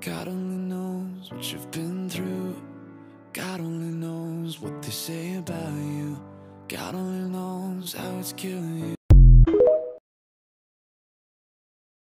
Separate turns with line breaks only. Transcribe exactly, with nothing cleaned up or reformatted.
God only knows what you've been through. God only knows what they say about you. God only knows how it's killing you.